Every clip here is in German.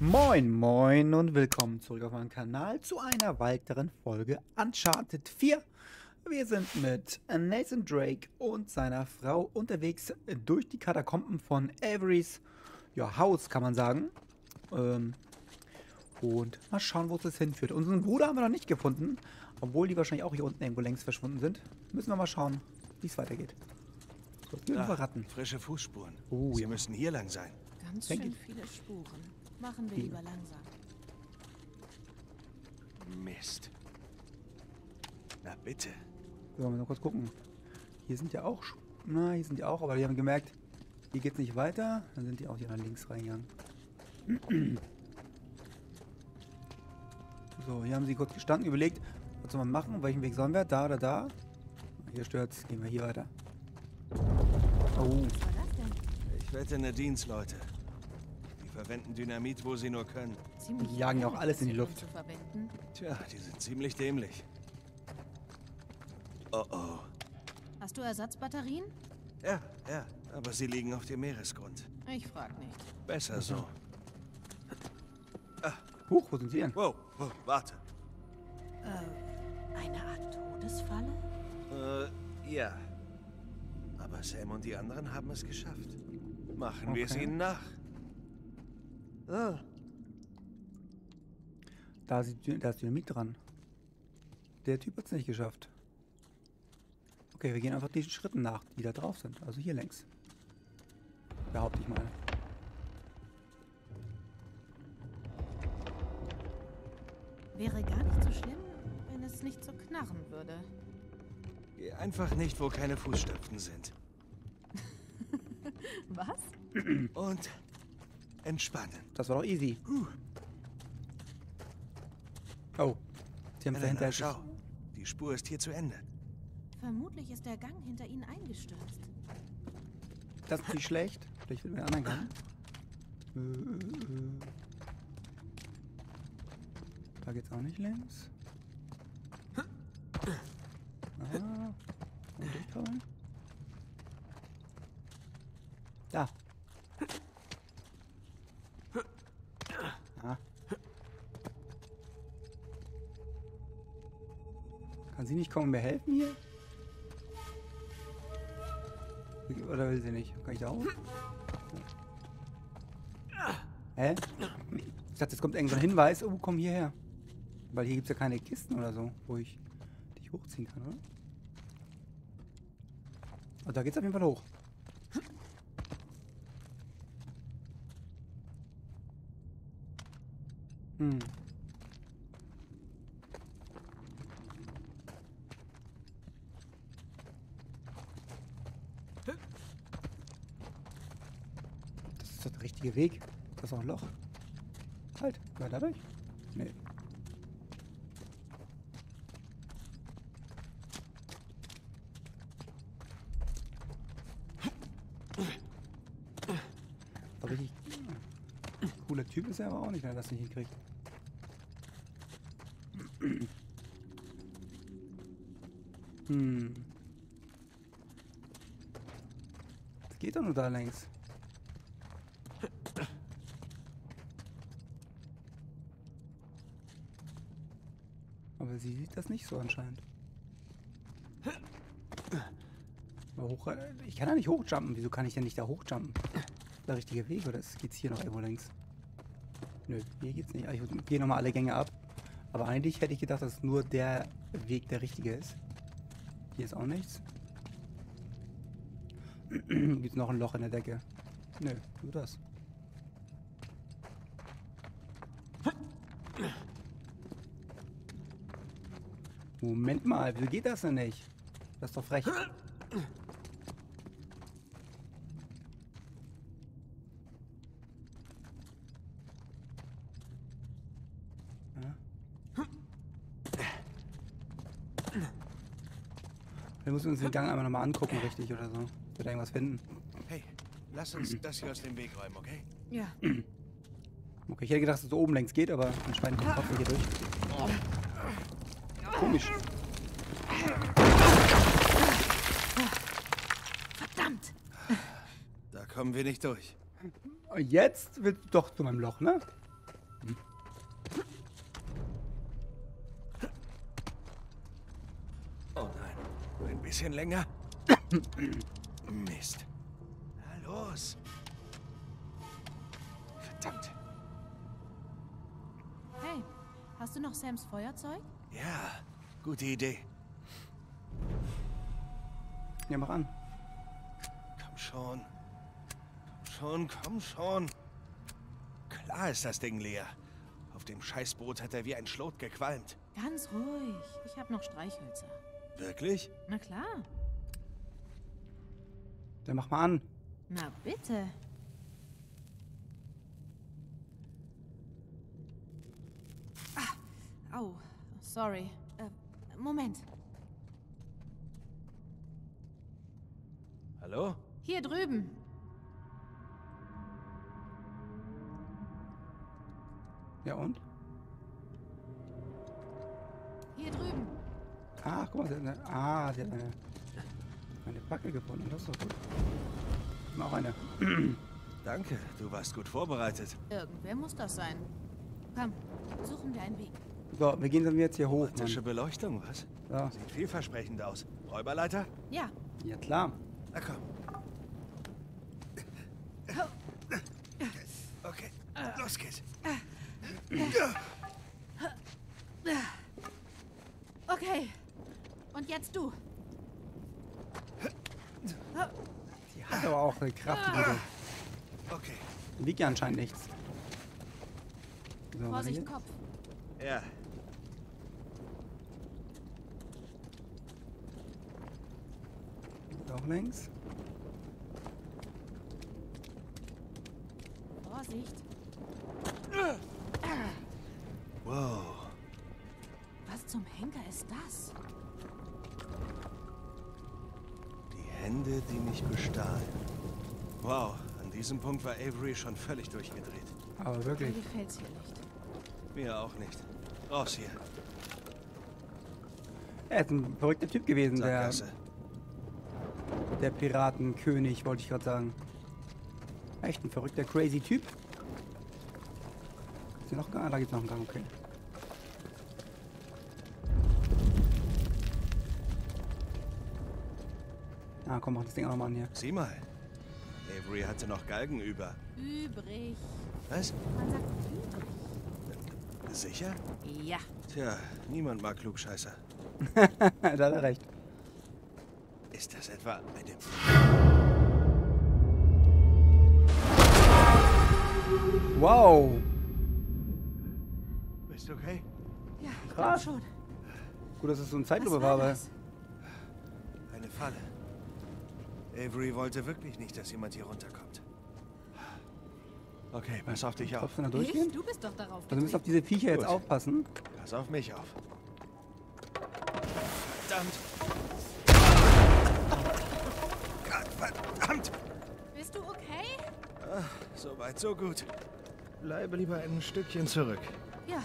Moin moin und willkommen zurück auf meinem Kanal zu einer weiteren Folge Uncharted 4. Wir sind mit Nathan Drake und seiner Frau unterwegs durch die Katakomben von Avery's Haus, kann man sagen. Und mal schauen, wo es das hinführt. Unseren Bruder haben wir noch nicht gefunden, obwohl die wahrscheinlich auch hier unten irgendwo längst verschwunden sind. Müssen wir mal schauen, wie es weitergeht. So, Ratten. Frische Fußspuren. Oh, Sie müssen hier lang sein. Ganz schön viele Spuren. Machen wir lieber langsam. Mist. Na bitte. So, mal noch kurz gucken. Hier sind ja auch... Na, hier sind die auch, aber die haben gemerkt, hier geht's nicht weiter. Dann sind die auch hier nach links reingegangen. So, hier haben sie kurz gestanden, überlegt, was soll man machen? Welchen Weg sollen wir? Da oder da? Hier stört's. Gehen wir hier weiter. Oh. Was war das denn? Ich wette Nadines Leute. Die verwenden Dynamit, wo sie nur können. Ziemlich Die jagen ja auch dämlich, alles in die das Luft. zu verwenden. Tja, die sind ziemlich dämlich. Oh oh. Hast du Ersatzbatterien? Ja, aber sie liegen auf dem Meeresgrund. Ich frag nicht. Besser so. Huch, wo sind sie denn? Wow, warte. Eine Art Todesfalle? Ja. Aber Sam und die anderen haben es geschafft. Machen wir es Okay. ihnen nach. Da ist Dynamit dran. Der Typ hat es nicht geschafft. Okay, wir gehen einfach diesen Schritten nach, die da drauf sind. Also hier längs. Behaupte ich mal. Wäre gar nicht so schlimm, wenn es nicht so knarren würde. Geh einfach nicht, wo keine Fußstapfen sind. Was? Und entspannen. Das war doch easy. Oh. Sie haben es dahinter. Elena, schau. Die Spur ist hier zu Ende. Vermutlich ist der Gang hinter ihnen eingestürzt. Das ist nicht schlecht. Vielleicht finden wir einen anderen Gang. Da geht's auch nicht längs. Und durchkrabbeln. Da. Ah. Kann sie nicht kommen und mir helfen hier? Oder will sie nicht? Kann ich da hoch? Hä? Ich dachte, es kommt irgend so ein Hinweis. Oh, komm hierher. Weil hier gibt es ja keine Kisten oder so, wo ich dich hochziehen kann, oder? Und da geht's auf jeden Fall hoch. Das ist doch der richtige Weg. Das ist auch ein Loch. Halt, war dadurch? Nee. Aber richtig cooler Typ ist er aber auch nicht, wenn er das nicht hinkriegt. Das geht doch nur da längs. Aber sie sieht das nicht so anscheinend. Aber ich kann da nicht hochjumpen. Wieso kann ich denn nicht da hochjumpen? Der richtige Weg oder geht's hier noch irgendwo längs? Nö, hier geht's nicht. Ich gehe nochmal alle Gänge ab. Aber eigentlich hätte ich gedacht, dass nur der Weg der richtige ist. Hier ist auch nichts. Gibt's noch ein Loch in der Decke? Nö, nur das. Moment mal, wieso geht das denn nicht? Das ist doch frech. Wir müssen uns den Gang einmal nochmal angucken, richtig oder so. Wird irgendwas finden. Hey, lass uns das hier aus dem Weg räumen, okay? Ja. Okay, ich hätte gedacht, dass es so oben längs geht, aber anscheinend kommt trotzdem hier durch. Komisch. Verdammt! Da kommen wir nicht durch. Jetzt willst du doch zu meinem Loch, ne? Ein bisschen länger. Mist. Na los. Verdammt. Hey, hast du noch Sams Feuerzeug? Ja, gute Idee. Ja, mach an. Komm schon. Komm schon, komm schon. Klar ist das Ding leer. Auf dem Scheißboot hat er wie ein Schlot gequalmt. Ganz ruhig. Ich habe noch Streichhölzer. Wirklich? Na klar. Dann mach mal an. Na bitte. Au. Sorry. Moment. Hallo? Hier drüben. Ja und? Hier drüben. Ach, guck mal, sie hat eine Backe gefunden. Das ist doch gut. Ich auch eine. Danke, du warst gut vorbereitet. Irgendwer muss das sein. Komm, suchen wir einen Weg. So, wir gehen dann jetzt hier hoch, Romantische Mann. Beleuchtung, was? So. Sieht vielversprechend aus. Räuberleiter? Ja. Ja, klar. Na komm. Okay, los geht's. Okay. Und jetzt du. Die hat aber auch eine Kraft. Okay. Die wiegt ja anscheinend nichts. So, Vorsicht, hier. Kopf. Ja, Auch links. Vorsicht. wow. Was zum Henker ist das? Die Hände, die mich bestahlen. Wow, an diesem Punkt war Avery schon völlig durchgedreht. Aber Mir wirklich. gefällt's hier nicht. Mir auch nicht. Raus hier. Er ist ein verrückter Typ gewesen, Sackgasse. der Piratenkönig, wollte ich gerade sagen. Echt ein verrückter, crazy Typ. Ist hier noch ein Gang? Da gibt's noch einen Gang, okay. Ah, komm, mach das Ding auch noch mal an hier. Sieh mal. Avery hatte noch Galgen über. Übrig. Was? Man sagt übrig. Sicher? Ja. Tja, niemand mag Klugscheißer. Da hat er recht. Ist das etwa eine... Wow. Bist du okay? Ja, ich Krass. glaub schon. Gut, dass es so ein Was Zeitlupe war war, aber das? Eine Falle. Avery wollte wirklich nicht, dass jemand hier runterkommt. Okay, pass auf dich auf. Darfst du da durchgehen? Ich? Du bist doch darauf Also wir müssen auf getreten. diese Viecher jetzt Gut. aufpassen. Pass auf mich auf. Verdammt! Gott, verdammt! Bist du okay? So weit, so gut. Bleibe lieber ein Stückchen zurück. Ja.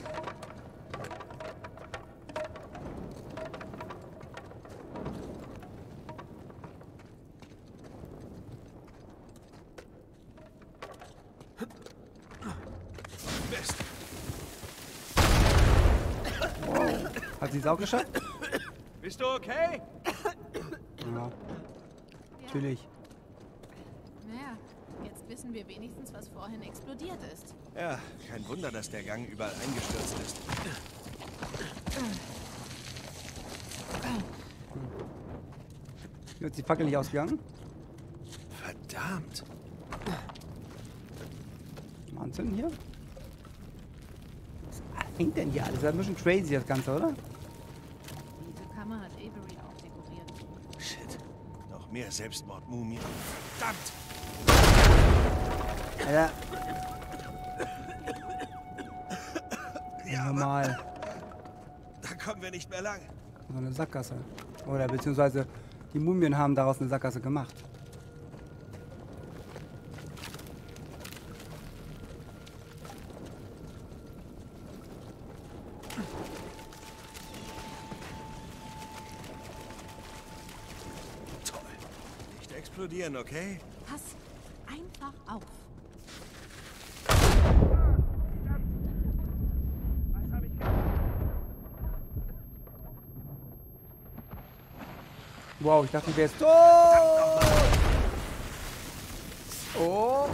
Mist. Hat sie es auch geschafft? Bist du okay? Ja, natürlich. Naja, jetzt wissen wir wenigstens, was vorhin explodiert ist. Ja, kein Wunder, dass der Gang überall eingestürzt ist. Hier ist die Fackel nicht ausgegangen. Verdammt. Mal anzünden hier. Was hängt denn hier alles? Das ist ein bisschen crazy, das Ganze, oder? Diese Kammer hat Avery auch dekoriert. Shit. Noch mehr Selbstmordmumien. Verdammt! Alter. Ja, Normal. Da kommen wir nicht mehr lang. So eine Sackgasse. Oder beziehungsweise die Mumien haben daraus eine Sackgasse gemacht. Toll. Nicht explodieren, okay? Pass einfach auf. Was habe ich gemacht? Wow, ich dachte, ich wäre jetzt tot. Oh.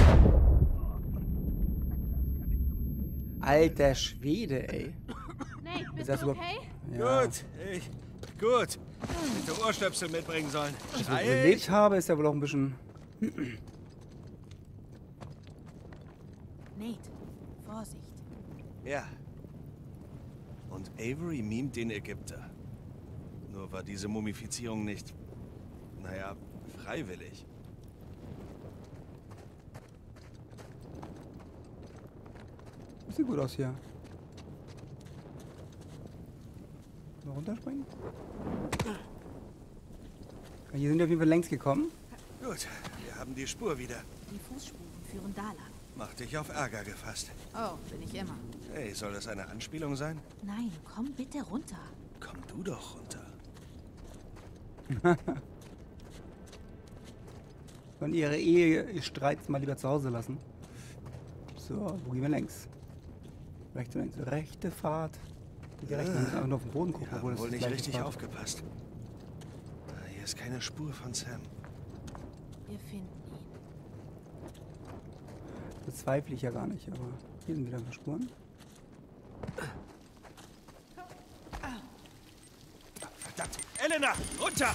Alter Schwede, ey. Nate, Ist bist das du überhaupt- okay? Ja. Gut. Hätte Ohrstöpsel mitbringen sollen. Dass ich Schrei überlebt habe, ist ja wohl auch ein bisschen... Nate, Vorsicht. Ja. Und Avery mimt den Ägypter. Nur war diese Mumifizierung nicht, naja, freiwillig. Sieht gut aus hier. Mal runterspringen? Hier sind wir auf jeden Fall längst gekommen. Gut, wir haben die Spur wieder. Die Fußspuren führen da lang. Mach dich auf Ärger gefasst. Oh, bin ich immer. Hey, soll das eine Anspielung sein? Nein, komm bitte runter. Komm du doch runter. Und ihre Ehestreits mal lieber zu Hause lassen. So, wo gehen wir längs? Rechts und links. Rechte Fahrt. Die rechte, wir müssen einfach nur auf den Boden gucken, Wir obwohl haben das wohl die nicht gleiche richtig Fahrt. aufgepasst. Hier ist keine Spur von Sam. Wir finden ihn. Bezweifle ich ja gar nicht, aber hier sind wieder ein paar Spuren. Verdammt! Elena, runter!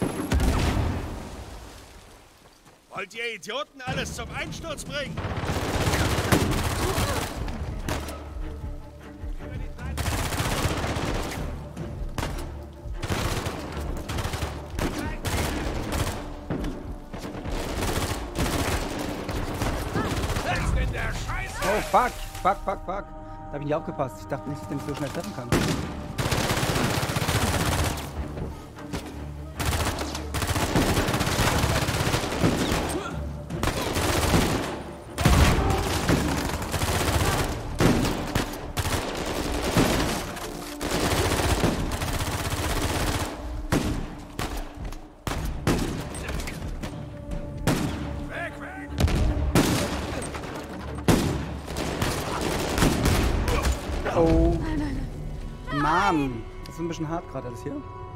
Wollt ihr Idioten alles zum Einsturz bringen? Oh, fuck! Fuck, fuck, fuck! Da habe ich nicht aufgepasst. Ich dachte nicht, dass ich den so schnell treffen kann. Oh. Mann. Das ist ein bisschen hart gerade alles hier.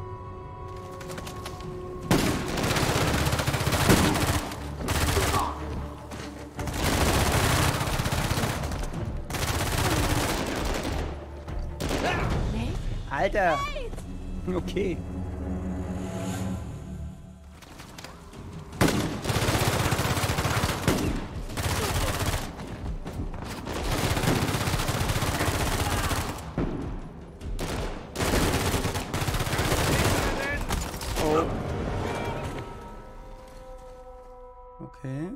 Nate? Alter. Okay. Oh. Okay.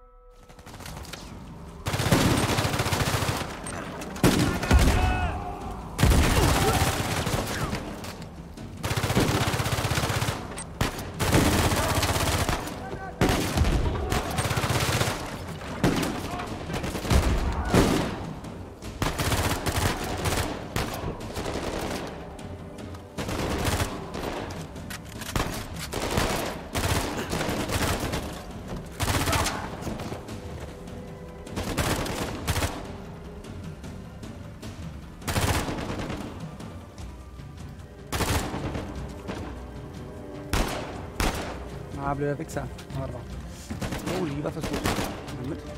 Ah, blöder Wichser. Warte mal. Oh, die Waffe ist gut. Mal mit.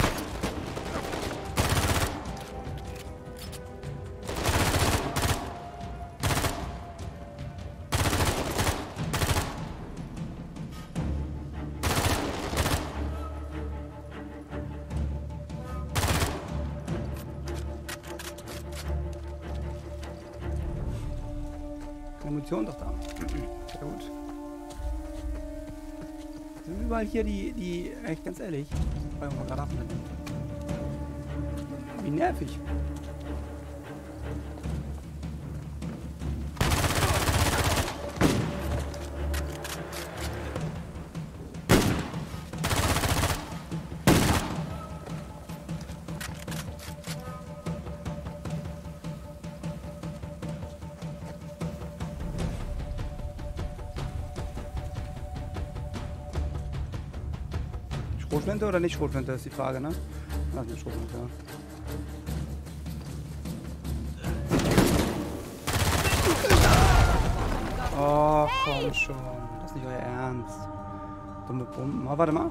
Keine Munition doch da. Sehr gut. Sind überall hier die, echt ganz ehrlich, weil wir gerade abnehmen. Wie nervig. Schrotflinte oder nicht Schrotflinte, ist die Frage, ne? Ach, nicht Schrotflinte, ja. Oh, komm schon. Ist nicht euer Ernst. Dumme Pumpen. Oh, warte mal.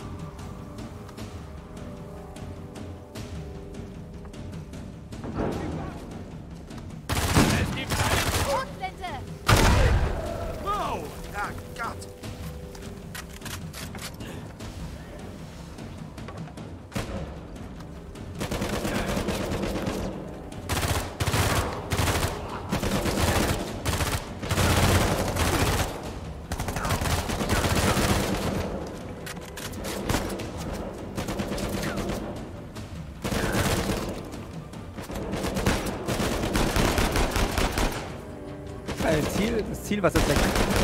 Es gibt eine... Schrotflinte! Wow! Ja, Gott! Das Ziel, was jetzt weg.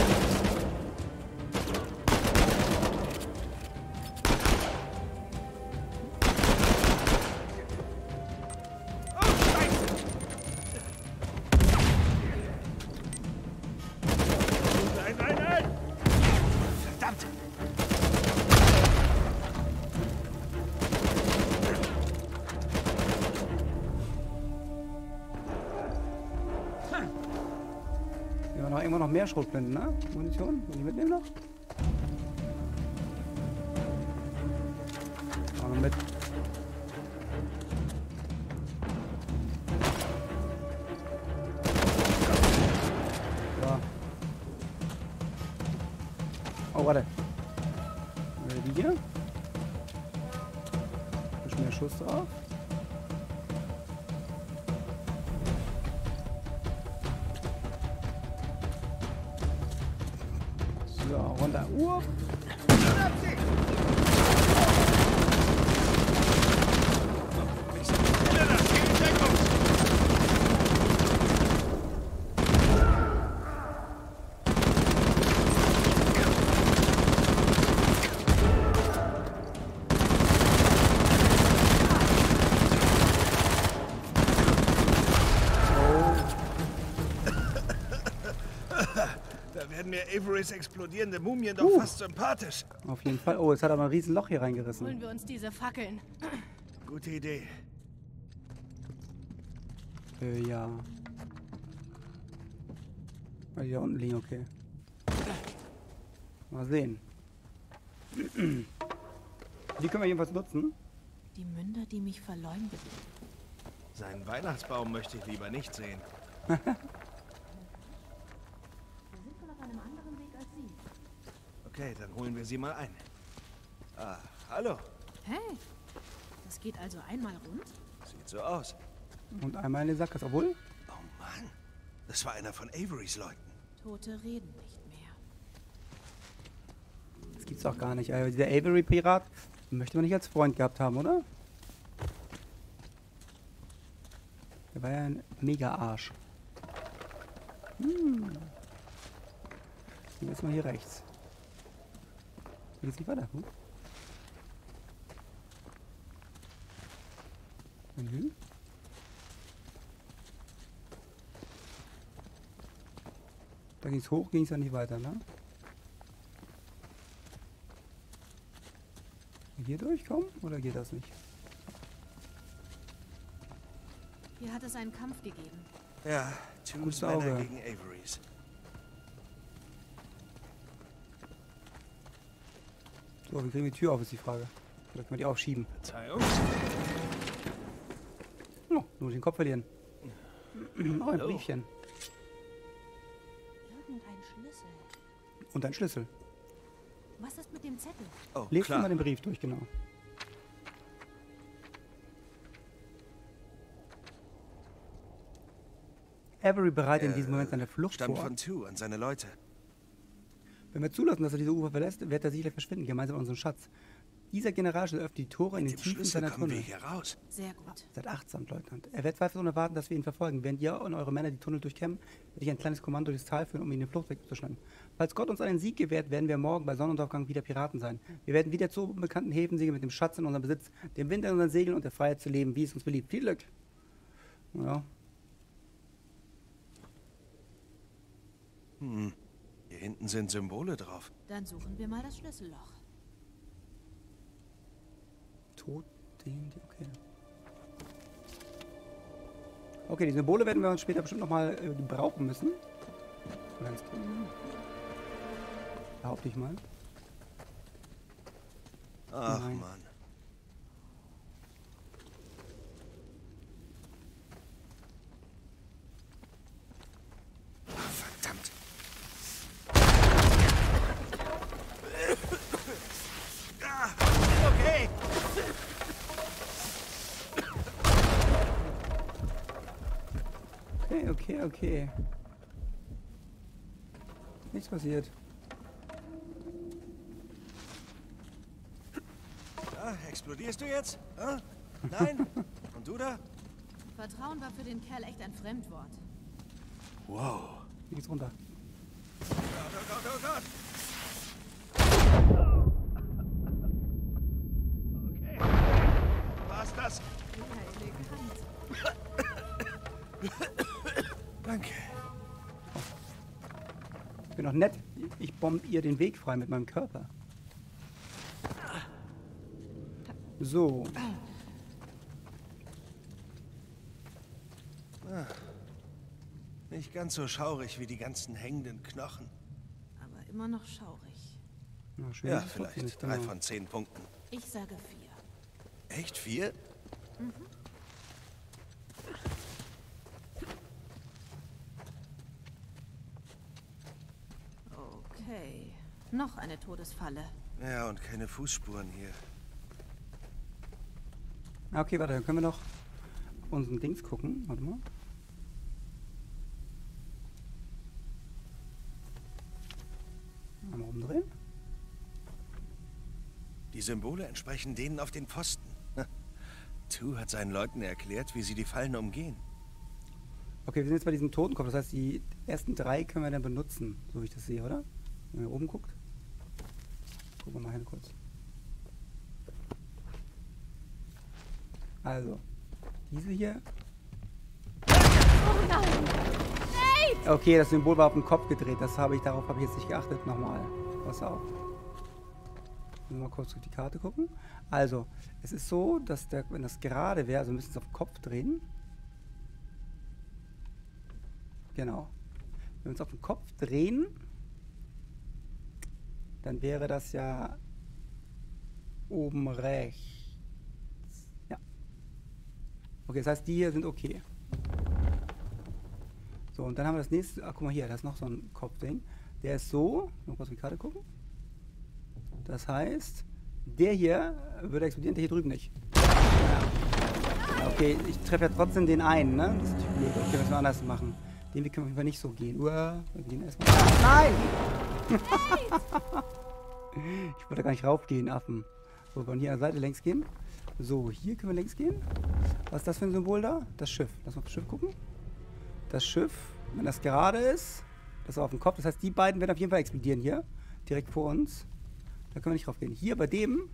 Nein, nein, nein! Verdammt! Wir haben noch irgendwo noch mehr Schrotflinten, ne? Munition? Will ich mitnehmen noch? Auch noch mit. So. Oh, warte. Die hier? Bisschen mehr Schuss drauf. So, runter. Da werden mir Averys explodierende Mumien doch fast sympathisch. Auf jeden Fall. Oh, es hat aber ein riesen Loch hier reingerissen. Holen wir uns diese Fackeln. Gute Idee. Ja. Ah, die da unten liegen, okay. Mal sehen. Die können wir jedenfalls nutzen. Die Münder, die mich verleumdet. Seinen Weihnachtsbaum möchte ich lieber nicht sehen. Wir sind wohl auf einem anderen Weg als Sie. Okay, dann holen wir sie mal ein. Ah, hallo. Hey, das geht also einmal rund? Sieht so aus. Und einmal in den Sackgasse. Obwohl, Oh Mann, das war einer von Averys Leuten. Tote reden nicht mehr. das gibt's doch gar nicht. Also dieser Avery-Pirat möchte man nicht als Freund gehabt haben, oder? Der war ja ein Mega-Arsch. Jetzt mal hier rechts. Hier geht's nicht weiter. Mhm. Da ging's hoch, ging's ja nicht weiter, ne? Hier durchkommen oder geht das nicht? Hier hat es einen Kampf gegeben. Ja, Tombs Gutes Auge. Männer gegen Averys. So, wir kriegen die Tür auf, ist die Frage. Vielleicht mal die aufschieben. Verzeihung. Oh, nur den Kopf verlieren. Oh, ein Hallo. Briefchen. Irgendein Schlüssel. Und ein Schlüssel. Was ist mit dem Zettel? Oh, Lest klar. mal den Brief durch, genau. Avery bereitet in diesem Moment seine Flucht Stammt vor. von Tu und seine Leute. Wenn wir zulassen, dass er diese Ufer verlässt, wird er sicherlich verschwinden, gemeinsam mit unserem Schatz. Dieser Generalschlüssel öffnet die Tore in Mit den dem Tiefen Schlüssel seiner kommen wir Tunnel. hier raus. Sehr gut. Seid achtsam, Leutnant. Er wird zweifelsohne erwarten, dass wir ihn verfolgen. Während ihr und eure Männer die Tunnel durchkämmen, werde ich ein kleines Kommando durchs Tal führen, um ihn den Fluchtweg zu schneiden. Falls Gott uns einen Sieg gewährt, werden wir morgen bei Sonnenuntergang wieder Piraten sein. Wir werden wieder zu unbekannten Häfen segeln mit dem Schatz in unserem Besitz, dem Wind in unseren Segeln und der Freiheit zu leben, wie es uns beliebt. Viel Glück! Ja. Hier hinten sind Symbole drauf. Dann suchen wir mal das Schlüsselloch. Tod, okay. Okay, die Symbole werden wir uns später bestimmt nochmal brauchen müssen. Ganz gut. Behaupte ich mal. Ach, Nein. Mann. Ach, verdammt. Ah, okay. Okay. Nichts passiert. Ja, explodierst du jetzt? Hm? Nein? Und du da? Vertrauen war für den Kerl echt ein Fremdwort. Wow. Hier geht's runter. Oh Gott. Okay. War's das? Ja, elegant. Danke. Ich bin doch nett. Ich bomb ihr den Weg frei mit meinem Körper. So. Nicht ganz so schaurig wie die ganzen hängenden Knochen. Aber immer noch schaurig. Na, schön, Ja, ist es trotzdem vielleicht nicht, 3 genau. von 10 Punkten. Ich sage 4. Echt 4? Okay. Noch eine Todesfalle. Ja, und keine Fußspuren hier. Ah, okay, warte, dann können wir noch auf unseren Dings gucken. Warte mal. Einmal umdrehen. Die Symbole entsprechen denen auf den Pfosten. Tu hat seinen Leuten erklärt, wie sie die Fallen umgehen. Okay, wir sind jetzt bei diesem Totenkopf. Das heißt, die ersten 3 können wir dann benutzen, so wie ich das sehe, oder? Wenn man hier oben guckt. Gucken wir mal hin kurz. Also, diese hier. Oh nein! Okay, das Symbol war auf den Kopf gedreht. Darauf habe ich jetzt nicht geachtet. Nochmal. Pass auf. Mal kurz auf die Karte gucken. Also, es ist so, dass wenn das gerade wäre, also müssen wir es auf den Kopf drehen. Genau. Wenn wir es auf den Kopf drehen, dann wäre das ja oben rechts. Ja. Okay, das heißt, die hier sind okay. So, und dann haben wir das nächste. Ach, guck mal hier, da ist noch so ein Kopfding. Der ist so. Mal kurz auf die Karte gucken. Das heißt, der hier würde explodieren, der hier drüben nicht. Ja. Okay, ich treffe ja trotzdem den einen, ne? Das ist natürlich blöd. Okay, müssen wir anders machen. Den Weg können wir nicht so gehen. Wir gehen erstmal. Nein! Ich wollte gar nicht raufgehen, Affen. So, wir wollen hier an der Seite längs gehen. So, hier können wir längs gehen. Was ist das für ein Symbol da? Das Schiff. Lass mal auf das Schiff gucken. Das Schiff, wenn das gerade ist, das ist auf dem Kopf. Das heißt, die beiden werden auf jeden Fall explodieren hier. Direkt vor uns. Da können wir nicht raufgehen. Hier bei dem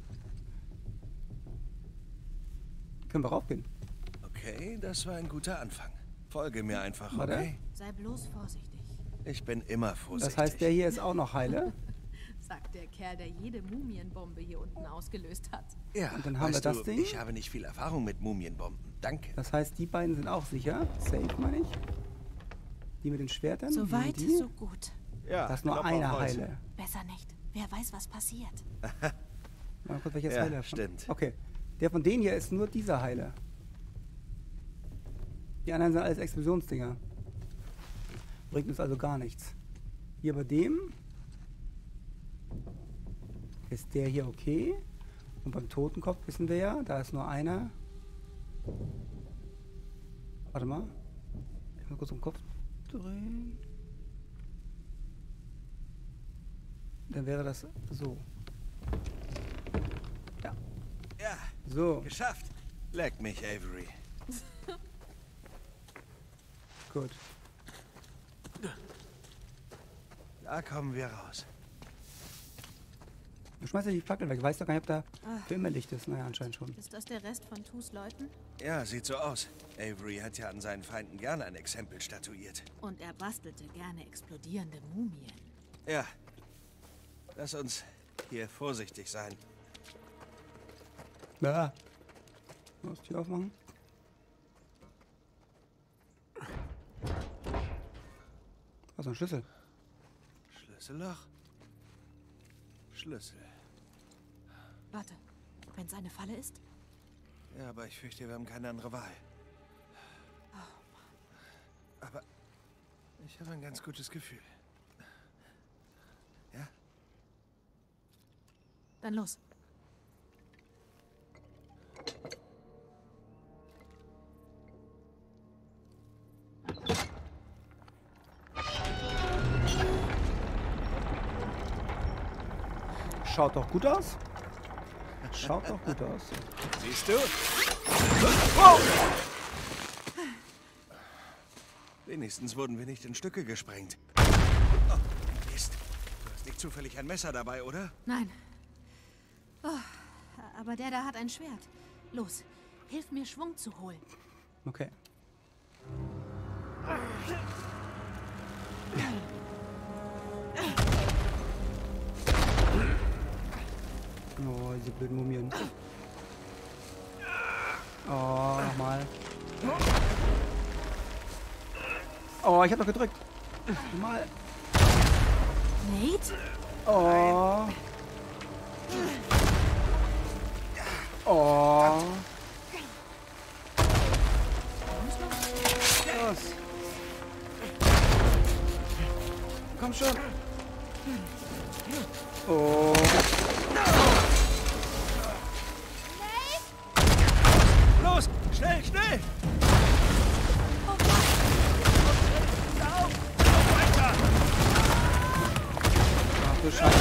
können wir raufgehen. Okay, das war ein guter Anfang. Folge mir einfach, Warte. okay? Sei bloß vorsichtig, Ich bin immer vorsichtig. Das heißt, der hier ist auch noch heile. sagt der Kerl, der jede Mumienbombe hier unten ausgelöst hat. Ja, Und dann haben wir weißt das du, Ding. ich habe nicht viel Erfahrung mit Mumienbomben. Danke. Das heißt, die beiden sind auch sicher. Safe, meine ich. Die mit den Schwertern. So die weit, sind die. so gut. Ja, Da ist nur Klopf auf einer Holz. heile. Besser nicht. Wer weiß, was passiert. Mal kurz, welcher ist Ja, heile davon? stimmt. Okay. Der von denen hier ist nur dieser heile. Die anderen sind alles Explosionsdinger. Bringt uns also gar nichts. Hier bei dem ist der hier okay. Und beim Totenkopf wissen wir ja, da ist nur einer. Warte mal. Ich muss kurz um den Kopf drehen. Dann wäre das so. Ja. Ja, So, geschafft. Leck mich, Avery. gut. Da kommen wir raus. Du schmeißt ja die Fackel weg. Weißt doch gar nicht, ob da für immer Licht ist. Naja, anscheinend schon. Ist das der Rest von Tus Leuten? Ja, sieht so aus. Avery hat ja an seinen Feinden gerne ein Exempel statuiert. Und er bastelte gerne explodierende Mumien. Ja. Lass uns hier vorsichtig sein. Ja. Muss die Tür aufmachen? Was ist ein Schlüssel? Schlüsselloch? Schlüssel. Warte, wenn es eine Falle ist? Ja, aber ich fürchte, wir haben keine andere Wahl. Aber ich habe ein ganz gutes Gefühl. Ja? Dann los. Schaut doch gut aus. Schaut doch gut aus. Siehst du? Oh! Wenigstens wurden wir nicht in Stücke gesprengt. Oh, Mist. Du hast nicht zufällig ein Messer dabei, oder? Nein. Oh, aber der da hat ein Schwert. Los, hilf mir, Schwung zu holen. Okay. Oh, diese blöden Mumien. Oh, nochmal. Oh, ich hab doch gedrückt. Nochmal. Nate? Oh. Oh. Los. Komm schon. Oh. Los! Schnell, schnell! Ach du Scheiße.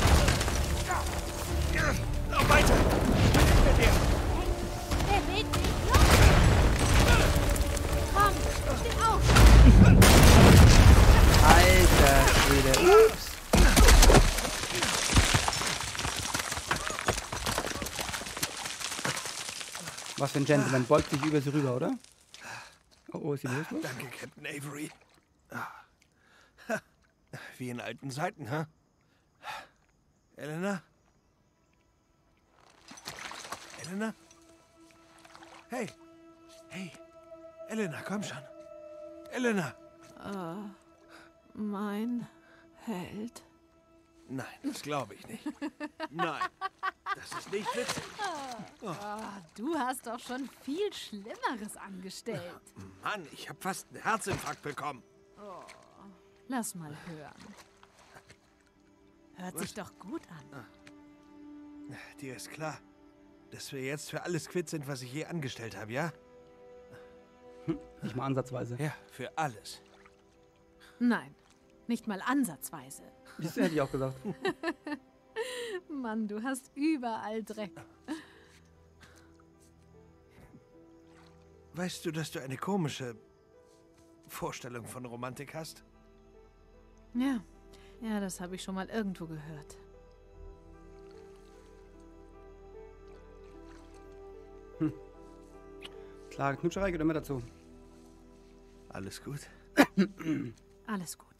Lauf weiter! Mit dir! Der Weg geht los! Komm, steh auf! Alter Schwede. Ups. Was für ein Gentleman. Beugt sich über sie rüber, oder? Oh, ist sie bewusstlos? Danke, Captain Avery. Wie in alten Zeiten, hä? Elena? Elena? Hey! Hey! Elena, komm schon! Elena! Mein Held. Nein, das glaube ich nicht. Nein, das ist nicht witzig. Du hast doch schon viel Schlimmeres angestellt. Mann, ich habe fast einen Herzinfarkt bekommen. Lass mal hören. Hört sich doch gut an. Dir ist klar, dass wir jetzt für alles quitt sind, was ich je angestellt habe, ja? Nicht mal ansatzweise. Ja, für alles. Nein, nicht mal ansatzweise. Das hätte ich auch gesagt. Mann, du hast überall Dreck. Weißt du, dass du eine komische Vorstellung von Romantik hast? Ja, das habe ich schon mal irgendwo gehört. Klar, Knutscherei gehört immer dazu. Alles gut? Alles gut.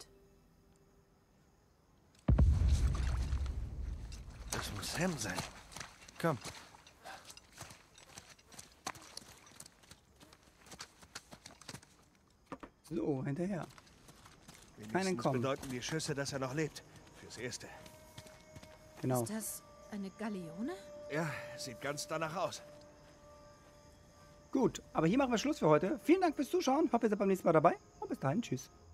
Das muss Sam sein. Komm. So, hinterher. Keinen Wenigstens kommen. bedeuten die Schüsse, dass er noch lebt. Fürs Erste. Genau. Ist das eine Galeone? Ja, sieht ganz danach aus. Gut, aber hier machen wir Schluss für heute. Vielen Dank fürs Zuschauen. Hoffe, ihr seid beim nächsten Mal dabei. Und bis dahin, tschüss.